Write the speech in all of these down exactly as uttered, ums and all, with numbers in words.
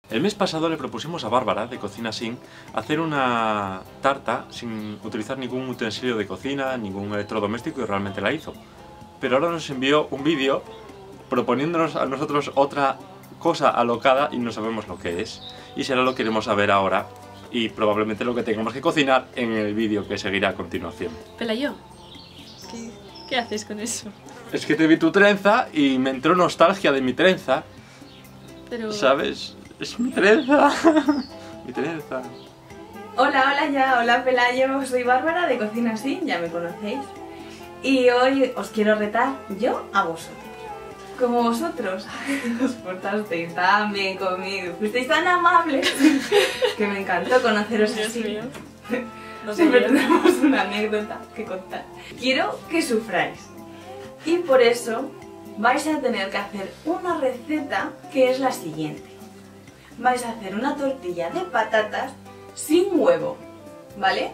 El mes pasado le propusimos a Bárbara, de Cocina Sin, hacer una tarta sin utilizar ningún utensilio de cocina, ningún electrodoméstico, y realmente la hizo. Pero ahora nos envió un vídeo proponiéndonos a nosotros otra cosa alocada y no sabemos lo que es. Y será lo que queremos saber ahora y probablemente lo que tengamos que cocinar en el vídeo que seguirá a continuación. Pelayo, ¿qué, ¿qué haces con eso? Es que te vi tu trenza y me entró nostalgia de mi trenza. Pero... ¿Sabes? Es mi trenza. Mi trenza. Hola, hola ya, hola Pelayo, soy Bárbara de Cocina Sin, ya me conocéis. Y hoy os quiero retar yo a vosotros. Como vosotros os portasteis tan bien conmigo, fuisteis tan amables, que me encantó conoceros así. No Siempre tenemos una anécdota que contar. Quiero que sufráis. Y por eso vais a tener que hacer una receta que es la siguiente. Vais a hacer una tortilla de patatas sin huevo, ¿vale?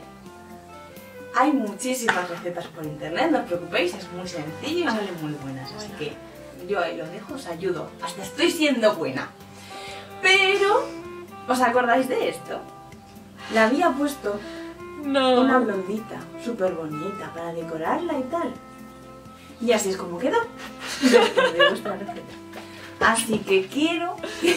Hay muchísimas recetas por internet, no os preocupéis, es muy sencillo y salen muy buenas, así que yo ahí lo dejo, os ayudo, hasta estoy siendo buena. Pero, ¿os acordáis de esto? La había puesto no. una blondita súper bonita para decorarla y tal. Y así es como quedó, después de vuestra receta. Así que quiero,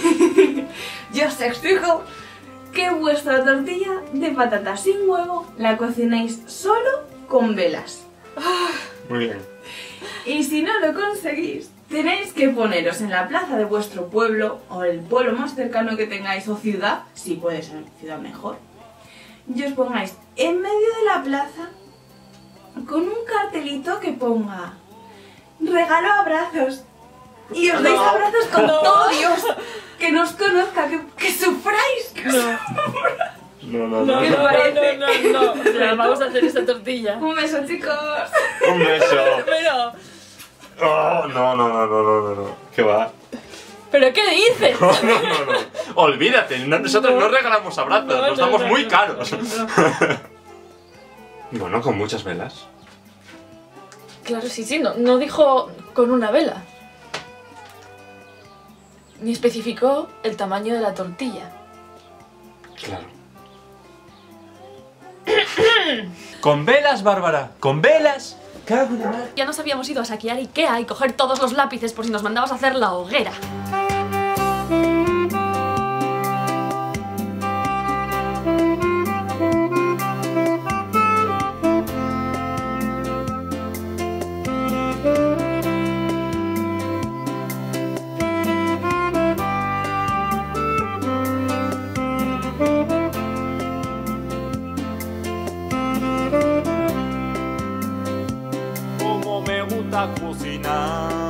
yo os exijo que vuestra tortilla de patatas sin huevo la cocinéis solo con velas. Muy bien. Y si no lo conseguís, tenéis que poneros en la plaza de vuestro pueblo o el pueblo más cercano que tengáis o ciudad, si puede ser ciudad mejor, y os pongáis en medio de la plaza con un cartelito que ponga regalo abrazos. Y os deis abrazos con no. todo Dios, que nos conozca, que, que sufráis, que no. sufráis. No, no, no. No, ¿Qué no, te parece? no, no, no. O sea, vamos a hacer esta tortilla. Un beso, chicos. Un beso. Pero... Oh, no, no, no, no, no, no. ¿Qué va? ¿Pero qué dices? No, no, no, no. Olvídate, no, nosotros no, no regalamos abrazos, no, nos damos no, muy no, caros. no, no. Bueno, con muchas velas. Claro, sí, sí, no, no dijo con una vela. Ni especificó el tamaño de la tortilla. Claro. Con velas, Bárbara, con velas. Cago en la mar. Ya nos habíamos ido a saquear Ikea y coger todos los lápices por si nos mandabas a hacer la hoguera. Como me gusta cocinar.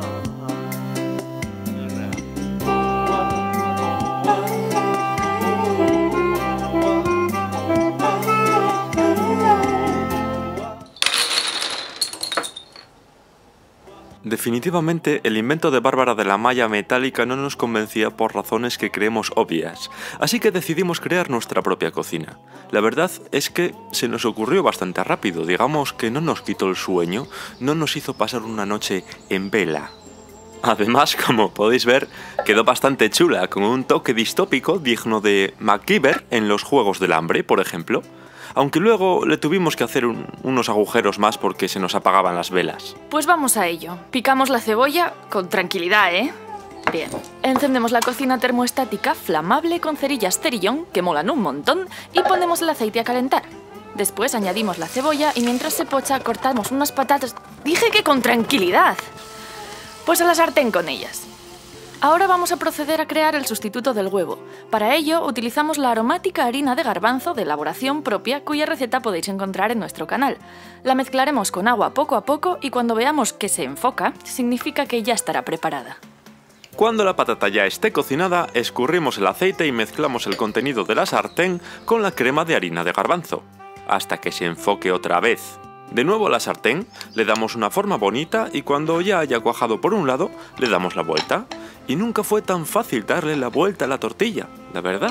Definitivamente, el invento de Bárbara de la malla metálica no nos convencía por razones que creemos obvias, así que decidimos crear nuestra propia cocina. La verdad es que se nos ocurrió bastante rápido, digamos que no nos quitó el sueño, no nos hizo pasar una noche en vela. Además, como podéis ver, quedó bastante chula, con un toque distópico digno de MacGyver en los Juegos del Hambre, por ejemplo. Aunque luego le tuvimos que hacer un, unos agujeros más porque se nos apagaban las velas. Pues vamos a ello. Picamos la cebolla con tranquilidad, ¿eh? Bien. Encendemos la cocina termoestática flamable con cerillas cerillón, que molan un montón, y ponemos el aceite a calentar. Después añadimos la cebolla y mientras se pocha cortamos unas patatas... ¡Dije que con tranquilidad! Pues a la sartén con ellas. Ahora vamos a proceder a crear el sustituto del huevo. Para ello utilizamos la aromática harina de garbanzo de elaboración propia, cuya receta podéis encontrar en nuestro canal. La mezclaremos con agua poco a poco y cuando veamos que se enfoca, significa que ya estará preparada. Cuando la patata ya esté cocinada, escurrimos el aceite y mezclamos el contenido de la sartén con la crema de harina de garbanzo, hasta que se enfoque otra vez. De nuevo a la sartén, le damos una forma bonita y cuando ya haya cuajado por un lado, le damos la vuelta. Y nunca fue tan fácil darle la vuelta a la tortilla, la verdad.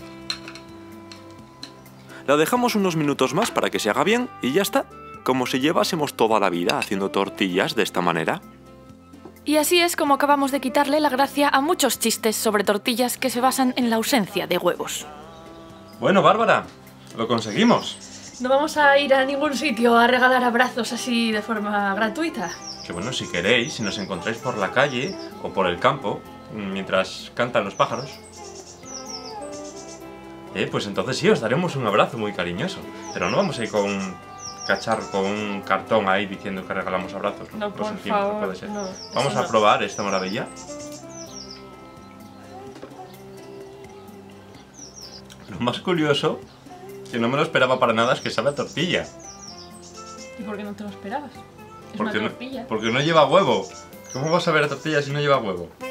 La dejamos unos minutos más para que se haga bien y ya está, como si llevásemos toda la vida haciendo tortillas de esta manera. Y así es como acabamos de quitarle la gracia a muchos chistes sobre tortillas que se basan en la ausencia de huevos. Bueno, Bárbara, lo conseguimos. No vamos a ir a ningún sitio a regalar abrazos así de forma gratuita. Que bueno, si queréis, si nos encontráis por la calle o por el campo, mientras cantan los pájaros, eh, pues entonces sí, os daremos un abrazo muy cariñoso. Pero no vamos a ir con un cacharro, con un cartón ahí diciendo que regalamos abrazos. No, no por pues, en fin, favor, no puede ser. no, Vamos a no. probar esta maravilla. Lo más curioso, que no me lo esperaba para nada, es que sabe a tortilla. ¿Y por qué no te lo esperabas? Es Porque una no, tortilla. porque no lleva huevo. ¿Cómo vas a ver a tortilla si no lleva huevo?